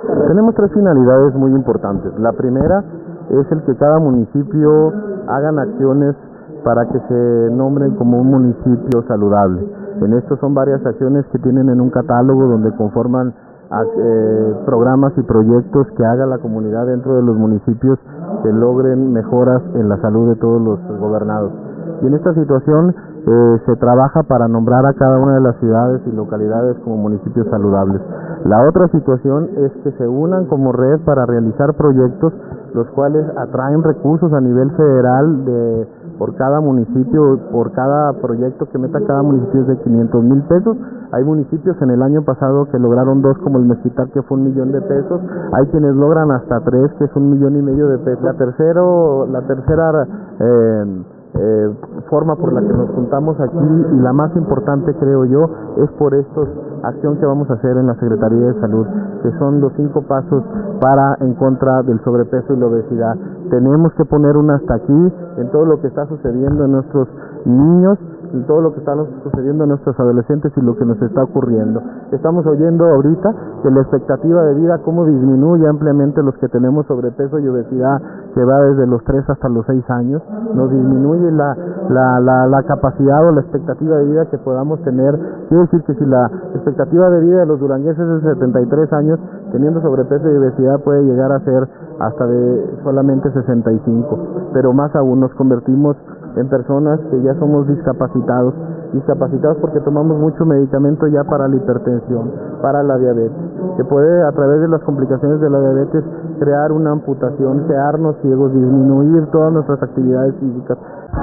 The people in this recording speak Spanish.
Tenemos tres finalidades muy importantes. La primera es el que cada municipio hagan acciones para que se nombren como un municipio saludable. En esto son varias acciones que tienen en un catálogo donde conforman programas y proyectos que haga la comunidad dentro de los municipios que logren mejoras en la salud de todos los gobernados. Y en esta situación se trabaja para nombrar a cada una de las ciudades y localidades como municipios saludables. La otra situación es que se unan como red para realizar proyectos los cuales atraen recursos a nivel federal por cada municipio, por cada proyecto que meta cada municipio es de 500,000 pesos. Hay municipios en el año pasado que lograron 2, como el Mezquital, que fue 1,000,000 de pesos. Hay quienes logran hasta 3, que es 1,500,000 de pesos. La tercera forma por la que nos juntamos aquí, y la más importante creo yo, es por esta acción que vamos a hacer en la Secretaría de Salud, que son los 5 pasos en contra del sobrepeso y la obesidad. Tenemos que poner un hasta aquí en todo lo que está sucediendo en nuestros niños, en todo lo que está sucediendo en nuestros adolescentes y lo que nos está ocurriendo. Estamos oyendo ahorita que la expectativa de vida cómo disminuye ampliamente los que tenemos sobrepeso y obesidad, que va desde los 3 hasta los 6 años, nos disminuye la capacidad o la expectativa de vida que podamos tener. Quiere decir que si la expectativa de vida de los durangueses es de 73 años, teniendo sobrepeso y obesidad puede llegar a ser hasta de solamente 65, pero más aún nos convertimos en personas que ya somos discapacitados porque tomamos mucho medicamento ya para la hipertensión, para la diabetes, que puede a través de las complicaciones de la diabetes crear una amputación, quedarnos ciegos, disminuir todas nuestras actividades físicas.